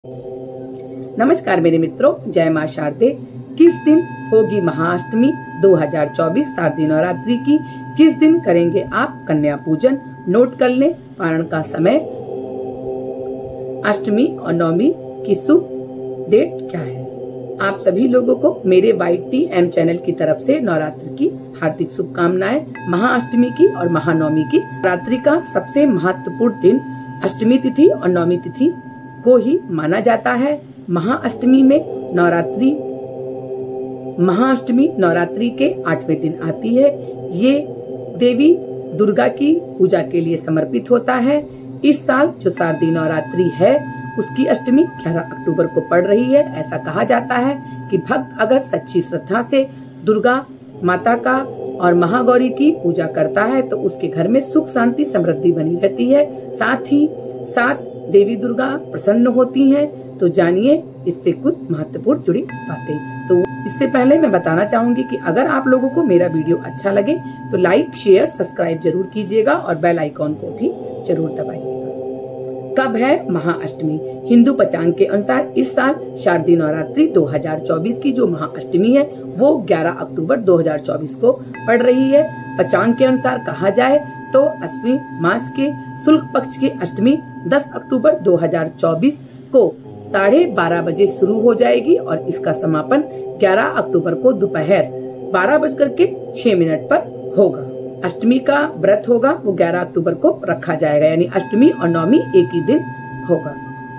नमस्कार मेरे मित्रों, जय मां शारदे। किस दिन होगी महाअष्टमी 2024 शारदीय नवरात्रि की? किस दिन करेंगे आप कन्या पूजन? नोट कर लें पारण का समय, अष्टमी और नवमी की शुभ डेट क्या है। आप सभी लोगों को मेरे YTM चैनल की तरफ से नवरात्रि की हार्दिक शुभकामनाएं। महाअष्टमी की और महानवमी की नवरात्रि का सबसे महत्वपूर्ण दिन अष्टमी तिथि और नवमी तिथि को ही माना जाता है। महाअष्टमी नवरात्रि के 8वें दिन आती है। ये देवी दुर्गा की पूजा के लिए समर्पित होता है। इस साल जो शारदीय नवरात्रि है उसकी अष्टमी 11 अक्टूबर को पड़ रही है। ऐसा कहा जाता है कि भक्त अगर सच्ची श्रद्धा से दुर्गा माता का और महागौरी की पूजा करता है तो उसके घर में सुख शांति समृद्धि बनी रहती है। साथ ही साथ देवी दुर्गा प्रसन्न होती हैं। तो जानिए इससे कुछ महत्वपूर्ण जुड़ी बातें। तो इससे पहले मैं बताना चाहूंगी कि अगर आप लोगों को मेरा वीडियो अच्छा लगे तो लाइक, शेयर, सब्सक्राइब जरूर कीजिएगा और बेल आइकॉन को भी जरूर दबाइएगा। कब है महाअष्टमी? हिंदू पंचांग के अनुसार इस साल शारदीय नवरात्रि 2024 की जो महाअष्टमी है वो 11 अक्टूबर 2024 को पड़ रही है। पंचांग के अनुसार कहा जाए तो अश्विन मास के शुक्ल पक्ष की अष्टमी 10 अक्टूबर 2024 को 12:30 बजे शुरू हो जाएगी और इसका समापन 11 अक्टूबर को दोपहर 12:06 पर होगा। अष्टमी का व्रत होगा वो 11 अक्टूबर को रखा जाएगा, यानी अष्टमी और नवमी एक ही दिन होगा।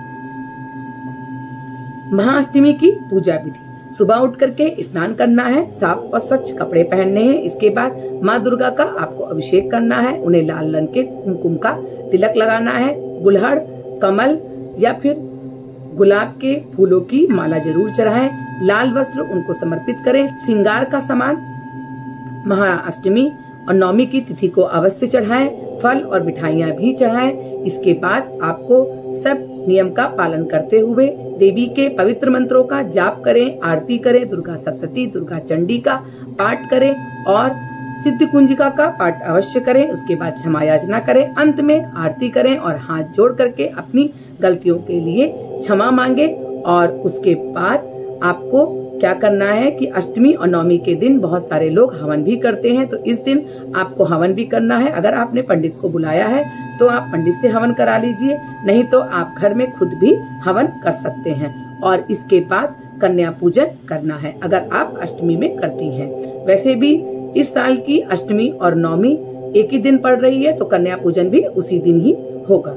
महाअष्टमी की पूजा विधि: सुबह उठ करके स्नान करना है, साफ और स्वच्छ कपड़े पहनने हैं। इसके बाद माँ दुर्गा का आपको अभिषेक करना है। उन्हें लाल रंग के कुमकुम का तिलक लगाना है। गुलहड़, कमल या फिर गुलाब के फूलों की माला जरूर चढ़ाएं। लाल वस्त्र उनको समर्पित करें। श्रृंगार का सामान महाअष्टमी और नवमी की तिथि को अवश्य चढ़ाएं। फल और मिठाइयाँ भी चढ़ाएं। इसके बाद आपको सब नियम का पालन करते हुए देवी के पवित्र मंत्रों का जाप करें, आरती करें, दुर्गा सप्तशती, दुर्गा चंडी का पाठ करें और सिद्ध कुंजिका का पाठ अवश्य करें। उसके बाद क्षमा याचना करें। अंत में आरती करें और हाथ जोड़ करके अपनी गलतियों के लिए क्षमा मांगे। और उसके बाद आपको क्या करना है कि अष्टमी और नवमी के दिन बहुत सारे लोग हवन भी करते हैं, तो इस दिन आपको हवन भी करना है। अगर आपने पंडित को बुलाया है तो आप पंडित से हवन करा लीजिए, नहीं तो आप घर में खुद भी हवन कर सकते हैं। और इसके बाद कन्या पूजन करना है अगर आप अष्टमी में करती हैं। वैसे भी इस साल की अष्टमी और नवमी एक ही दिन पड़ रही है तो कन्या पूजन भी उसी दिन ही होगा।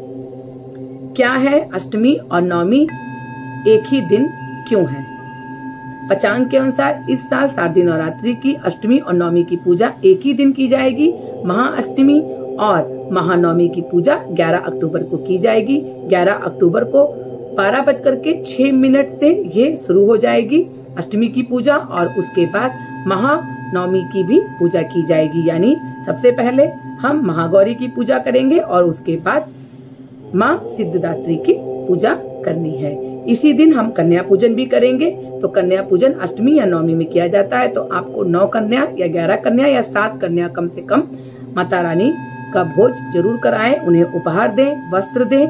क्या है अष्टमी और नवमी एक ही दिन क्यों है? पंचांग के अनुसार इस साल शारदीय नवरात्रि की अष्टमी और नवमी की पूजा एक ही दिन की जाएगी। महाअष्टमी और महानवमी की पूजा 11 अक्टूबर को की जाएगी। 11 अक्टूबर को 12:06 से ये शुरू हो जाएगी अष्टमी की पूजा और उसके बाद महानवमी की भी पूजा की जाएगी। यानी सबसे पहले हम महागौरी की पूजा करेंगे और उसके बाद माँ सिद्धिदात्री की पूजा करनी है। इसी दिन हम कन्या पूजन भी करेंगे। तो कन्या पूजन अष्टमी या नवमी में किया जाता है। तो आपको 9 कन्या या 11 कन्या या 7 कन्या कम से कम माता रानी का भोज जरूर कराएं। उन्हें उपहार दें, वस्त्र दें।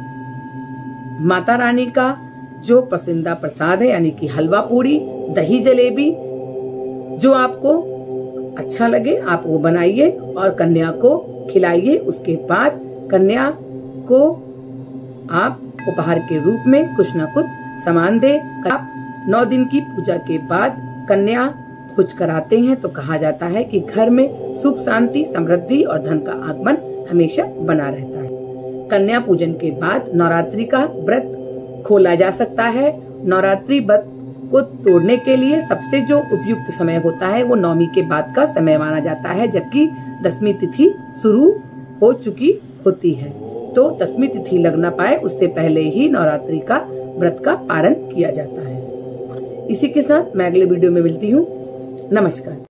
माता रानी का जो पसंदीदा प्रसाद है यानी कि हलवा पूरी, दही जलेबी, जो आपको अच्छा लगे आप वो बनाइए और कन्या को खिलाइए। उसके बाद कन्या को आप उपहार के रूप में कुछ न कुछ सामान दे। आप 9 दिन की पूजा के बाद कन्या भोज कराते हैं तो कहा जाता है कि घर में सुख शांति समृद्धि और धन का आगमन हमेशा बना रहता है। कन्या पूजन के बाद नवरात्रि का व्रत खोला जा सकता है। नवरात्रि व्रत को तोड़ने के लिए सबसे जो उपयुक्त समय होता है वो नवमी के बाद का समय माना जाता है, जबकि 10वीं तिथि शुरू हो चुकी होती है। तो 10वीं तिथि लग न पाए उससे पहले ही नवरात्रि का व्रत का पारण किया जाता है। इसी के साथ मैं अगले वीडियो में मिलती हूँ। नमस्कार।